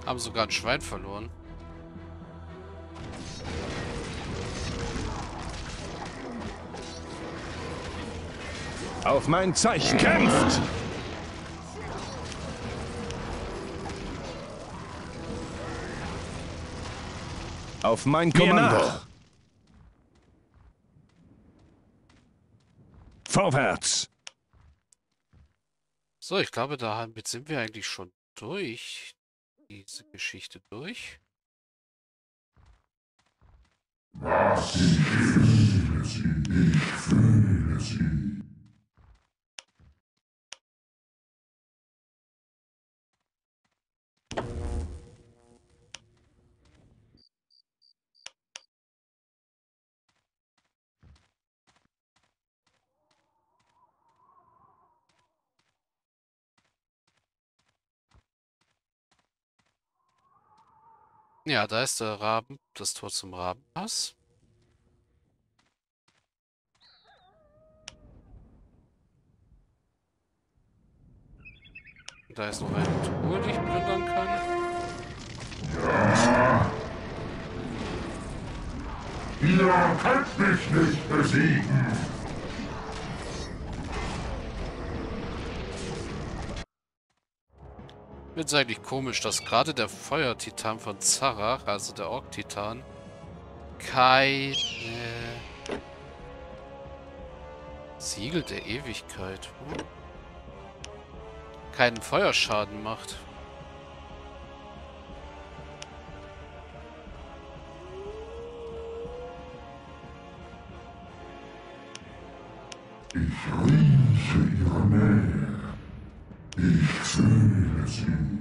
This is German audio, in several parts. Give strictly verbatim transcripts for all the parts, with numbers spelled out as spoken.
Haben sogar ein Schwein verloren. Auf mein Zeichen kämpft! Auf mein Kommando! Vorwärts! So, ich glaube, damit sind wir eigentlich schon durch. Diese Geschichte durch. Was ich fühle sie, ich fühle sie. Ja, da ist der Raben, das Tor zum Rabenpass. Da ist noch eine Truhe, die ich plündern kann. Ja. Ihr könnt mich nicht besiegen. Wird es eigentlich komisch, dass gerade der Feuertitan von Zarach, also der Ork-Titan, keine Siegel der Ewigkeit, hm, keinen Feuerschaden macht. Ich rieche ihre Nähe. Ich fühle sie.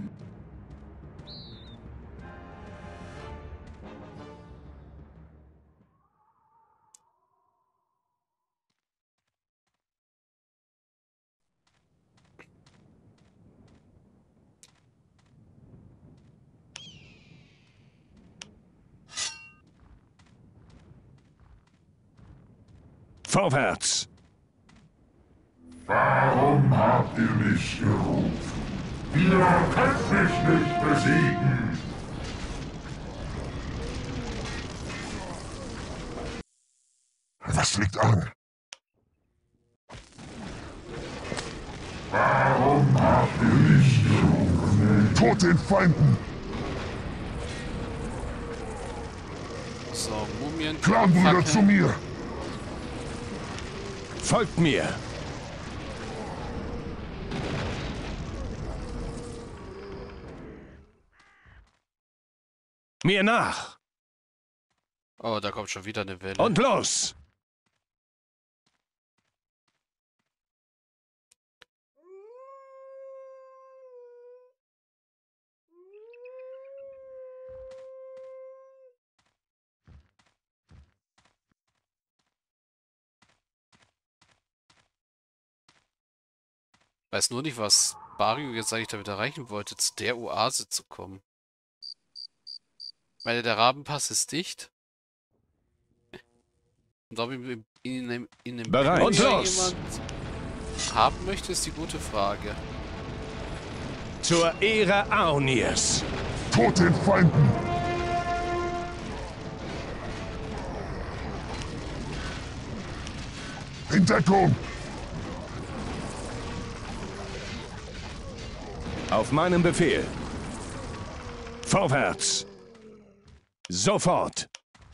Vorwärts! Warum habt ihr mich gerufen? Ihr könnt mich nicht besiegen. Was liegt an? Warum habt ihr mich gerufen? Tod den Feinden! So, Mumien. Clanbrüder zu mir! Folgt mir! Mir nach! Oh, da kommt schon wieder eine Welle. Und los! Weiß nur nicht, was Bario jetzt eigentlich damit erreichen wollte, zu der Oase zu kommen. Ich meine, der Rabenpass ist dicht. Und ob ihn in, in, in dem Bereit. Und Pyria los! jemand haben möchte, ist die gute Frage. Zur Ehre Aunirs! Tod den Feinden! In Deckung! Auf meinen Befehl! Vorwärts! Sofort!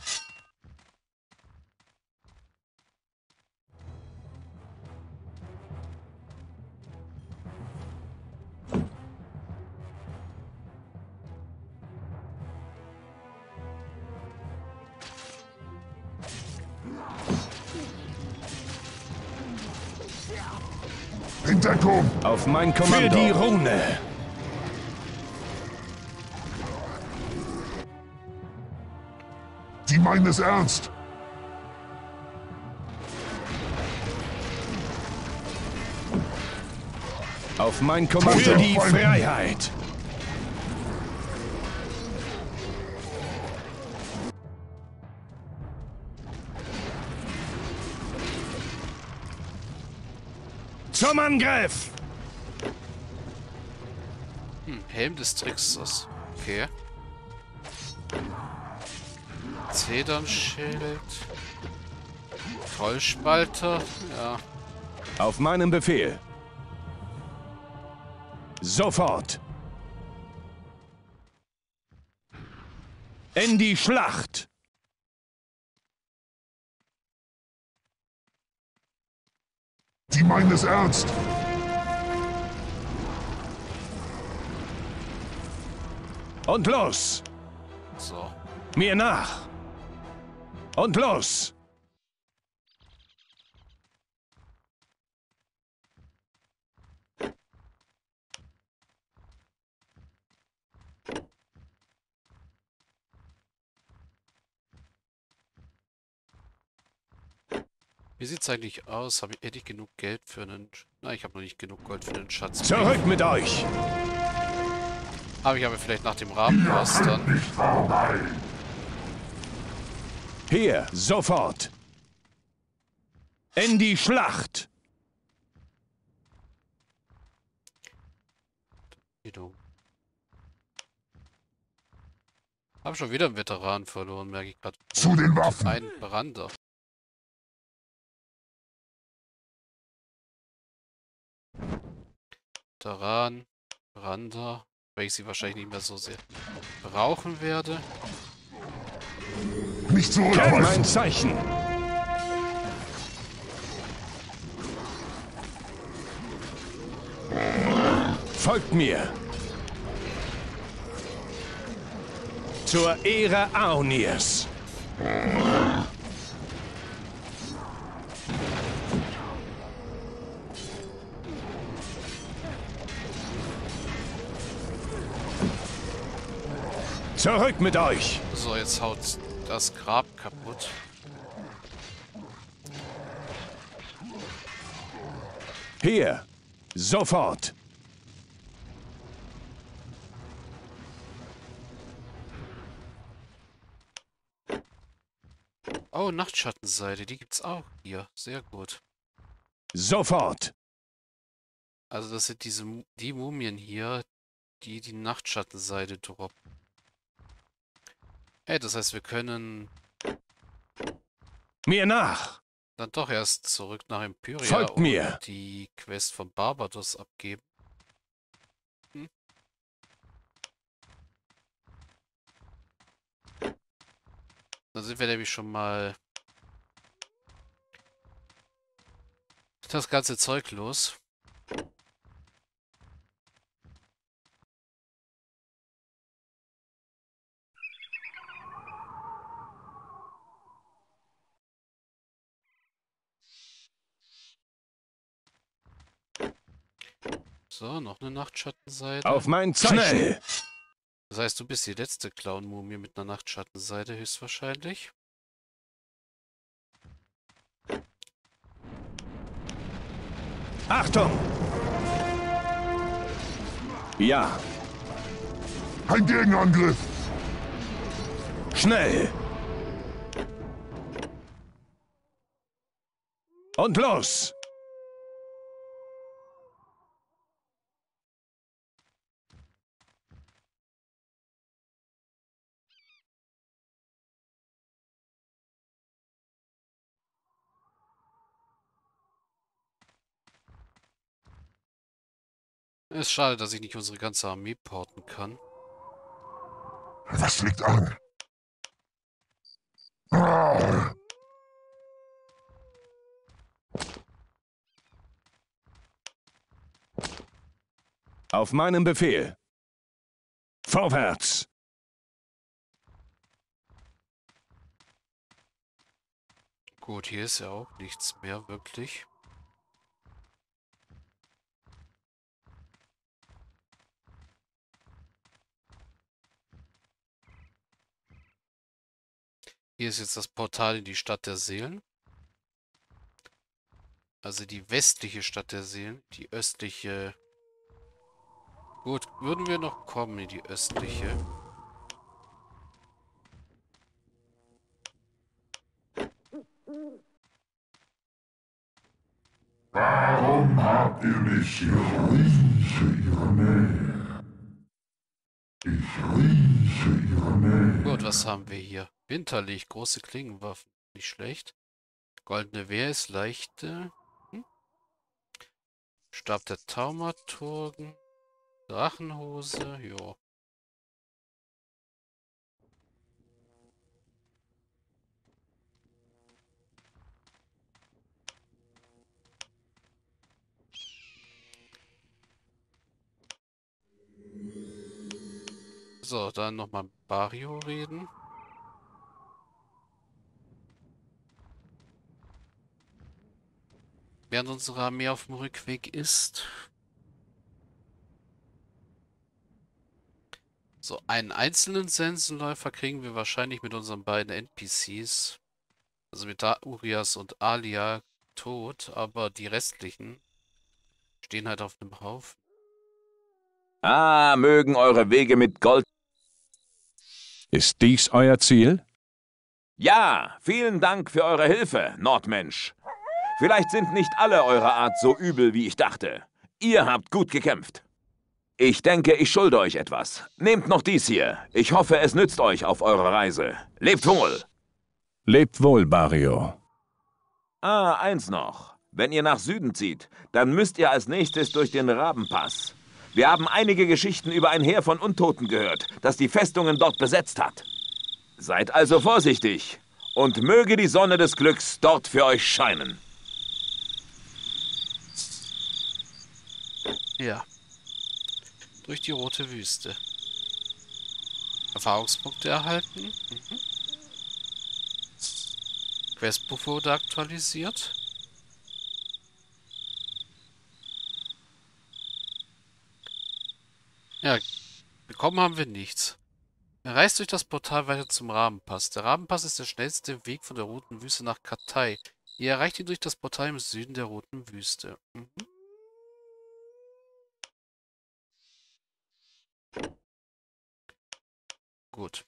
In Deckung! Auf mein Kommando! Für die Rune! Die meinen es ernst! Auf mein Kommando! Für die Freiheit! Zum Angriff! Hm, Helm des Tricksters. Okay. Zedernsschild. Trollspalter. Ja. Auf meinen Befehl. Sofort. In die Schlacht. Sie meinen es ernst. Und los. So. Mir nach. Und los. Wie sieht's eigentlich aus? Habe ich, hätte ich genug Geld für einen... Nein, ich habe noch nicht genug Gold für einen Schatz. Zurück mit euch. Habe ich aber vielleicht nach dem Rabenpass dann. Nicht vorbei. Hier, sofort. In die Schlacht. Habe schon wieder einen Veteran verloren, merke ich gerade. Zu den Waffen. Ein Brander. Veteran, Brander, weil ich sie wahrscheinlich nicht mehr so sehr brauchen werde. Nicht Kennt zurückweisen. mein Zeichen. Folgt mir. Zur Ehre Aonirs. Zurück mit euch. So, jetzt haut das Grab kaputt. Hier. Sofort. Oh, Nachtschattenseide, die gibt's auch hier. Sehr gut. Sofort. Also das sind diese Mu- die Mumien hier, die die Nachtschattenseide droppen. Ey, das heißt, wir können Mir nach. dann doch erst zurück nach Empyria Folgt und mir. die Quest von Barbados abgeben. Hm? Dann sind wir nämlich schon mal das ganze Zeug los. So, noch eine Nachtschattenseide. Auf mein Zeichen. Schnell. Das heißt, du bist die letzte Clown-Mumie mit einer Nachtschattenseide höchstwahrscheinlich. Achtung. Ja. Ein Gegenangriff. Schnell. Und los. Es ist schade, dass ich nicht unsere ganze Armee porten kann. Was liegt an? Ah. Auf meinen Befehl. Vorwärts. Gut, hier ist ja auch nichts mehr, wirklich. Hier ist jetzt das Portal in die Stadt der Seelen. Also die westliche Stadt der Seelen. Die östliche... Gut, würden wir noch kommen in die östliche. Warum habt ihr mich hier? Ich rieche ihre Nähe. Ich rieche ihre Nähe. Gut, was haben wir hier? Winterlicht, große Klingenwaffen. Nicht schlecht. Goldene Wehr ist leichte. Hm? Stab der Taumaturgen. Drachenhose. Jo. So, dann nochmal mit Bario reden. Während unsere Armee auf dem Rückweg ist. So, einen einzelnen Sensenläufer kriegen wir wahrscheinlich mit unseren beiden N P Cs. Also mit da Urias und Alia tot, aber die restlichen stehen halt auf einem Haufen. Ah, mögen eure Wege mit Gold... Ist dies euer Ziel? Ja, vielen Dank für eure Hilfe, Nordmensch. Vielleicht sind nicht alle eurer Art so übel, wie ich dachte. Ihr habt gut gekämpft. Ich denke, ich schulde euch etwas. Nehmt noch dies hier. Ich hoffe, es nützt euch auf eurer Reise. Lebt wohl! Lebt wohl, Bario. Ah, eins noch. Wenn ihr nach Süden zieht, dann müsst ihr als nächstes durch den Rabenpass. Wir haben einige Geschichten über ein Heer von Untoten gehört, das die Festungen dort besetzt hat. Seid also vorsichtig und möge die Sonne des Glücks dort für euch scheinen. Ja. Durch die rote Wüste. Erfahrungspunkte erhalten. Mhm. Questbuch wurde aktualisiert. Ja, bekommen haben wir nichts. Reist durch das Portal weiter zum Rabenpass. Der Rabenpass ist der schnellste Weg von der Roten Wüste nach Katai. Ihr erreicht ihn durch das Portal im Süden der Roten Wüste. Mhm. Gut.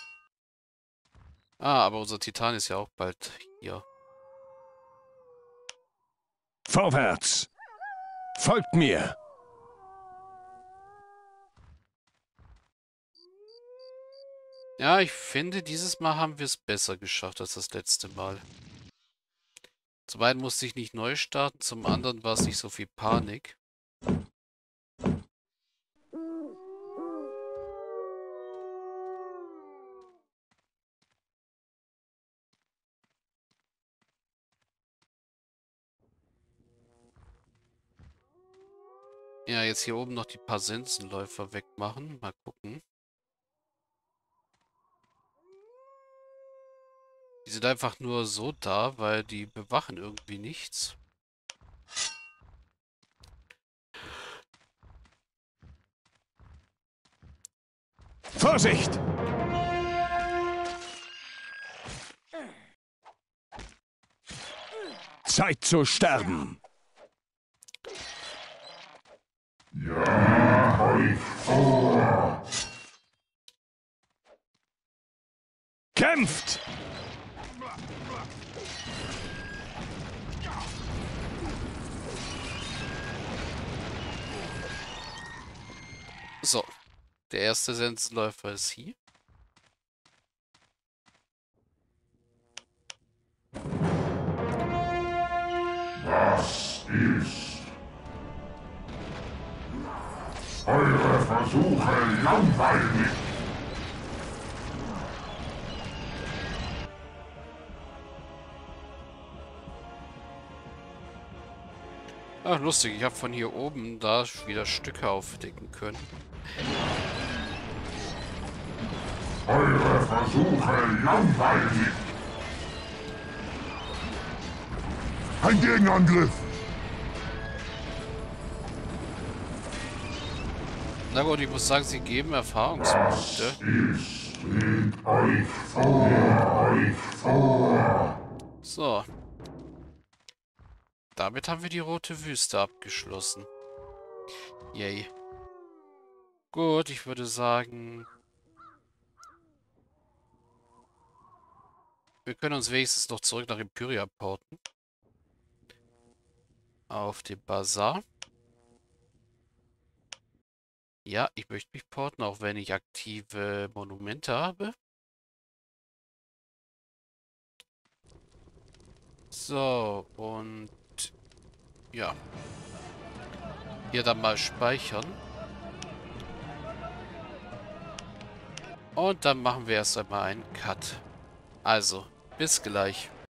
Ah, aber unser Titan ist ja auch bald hier. Vorwärts! Folgt mir! Ja, ich finde, dieses Mal haben wir es besser geschafft als das letzte Mal. Zum einen musste ich nicht neu starten, zum anderen war es nicht so viel Panik. Ja, jetzt hier oben noch die paar Sensenläufer wegmachen. Mal gucken. Die sind einfach nur so da, weil die bewachen irgendwie nichts. Vorsicht! Zeit zu sterben! Ja, euch vor! Kämpft! So, der erste Sensenläufer ist hier. Was ist? Eure Versuche langweilig! Ach, lustig, ich habe von hier oben da wieder Stücke aufdecken können. Eure Versuche langweilig! Ein Gegenangriff! Na gut, ich muss sagen, sie geben Erfahrungspunkte. Ist steht euch vor, euch vor! So. Damit haben wir die rote Wüste abgeschlossen. Yay. Gut, ich würde sagen... Wir können uns wenigstens noch zurück nach Empyria porten. Auf den Bazar. Ja, ich möchte mich porten, auch wenn ich aktive Monumente habe. So, und ja. Hier dann mal speichern. Und dann machen wir erst einmal einen Cut. Also, bis gleich.